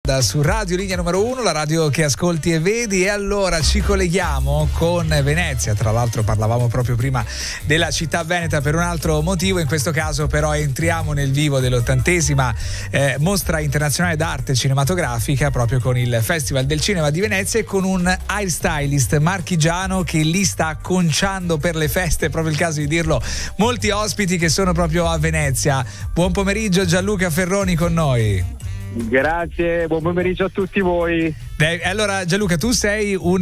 Su Radio Linea numero 1, la radio che ascolti e vedi. E allora ci colleghiamo con Venezia. Tra l'altro parlavamo proprio prima della città veneta per un altro motivo. In questo caso però entriamo nel vivo dell'80ª mostra internazionale d'arte cinematografica, proprio con il Festival del Cinema di Venezia, e con un hairstylist marchigiano che lì sta acconciando per le feste, è proprio il caso di dirlo, molti ospiti che sono proprio a Venezia. Buon pomeriggio, Gianluca Ferroni con noi. Grazie, buon pomeriggio a tutti voi. Allora Gianluca, tu sei un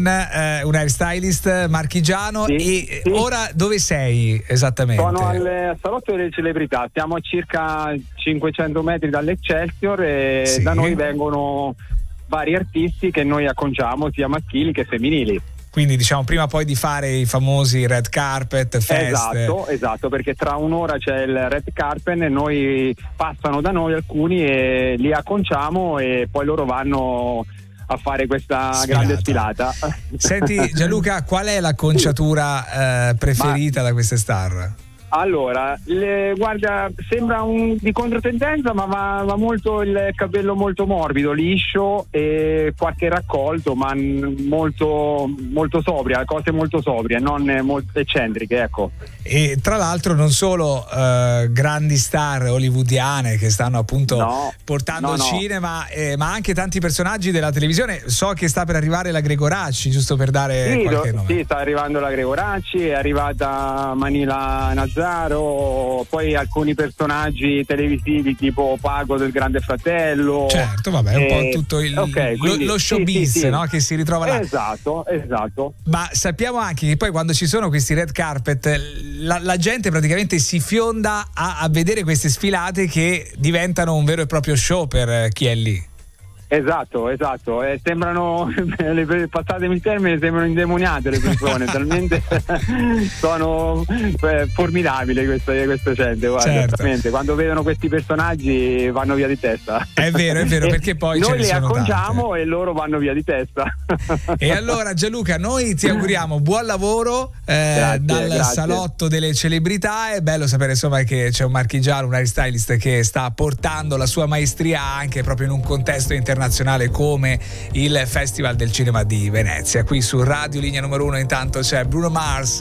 hairstylist marchigiano, sì. Ora dove sei esattamente? Sono al Salotto delle Celebrità, siamo a circa 500 metri dall'Excelsior e sì, da noi vengono vari artisti che noi acconciamo sia maschili che femminili. Quindi diciamo prima poi di fare i famosi red carpet, feste. Esatto, perché tra un'ora c'è il red carpet e noi passano da noi alcuni e li acconciamo e poi loro vanno a fare questa grande sfilata. Senti Gianluca, qual è l'acconciatura preferita da queste star? Allora, guarda, sembra di controtendenza, ma va molto il capello molto morbido, liscio e qualche raccolto, ma molto molto sobria, cose molto sobrie, non molto eccentriche, ecco. E tra l'altro non solo grandi star hollywoodiane che stanno appunto portando il cinema, ma anche tanti personaggi della televisione. So che sta per arrivare la Gregoracci, giusto per dare qualche nome. Sì, sta arrivando la Gregoracci, è arrivata Manila Nazzaro, poi alcuni personaggi televisivi tipo Pago del Grande Fratello. Certo, vabbè, un po' tutto lo showbiz, sì. No? Che si ritrova là. Esatto. Ma sappiamo anche che poi quando ci sono questi red carpet la gente praticamente si fionda a vedere queste sfilate che diventano un vero e proprio show per chi è lì. Esatto, sembrano, passatemi il termine, sembrano indemoniate le persone, talmente sono formidabili queste gente, guarda, certo. Quando vedono questi personaggi vanno via di testa. È vero, perché poi noi li acconciamo e loro vanno via di testa. E allora Gianluca, noi ti auguriamo buon lavoro dal Salotto delle Celebrità. È bello sapere insomma che c'è un marchigiano, un hairstylist che sta portando la sua maestria anche proprio in un contesto internazionale come il Festival del Cinema di Venezia. Qui su Radio Linea numero 1 intanto c'è Bruno Mars.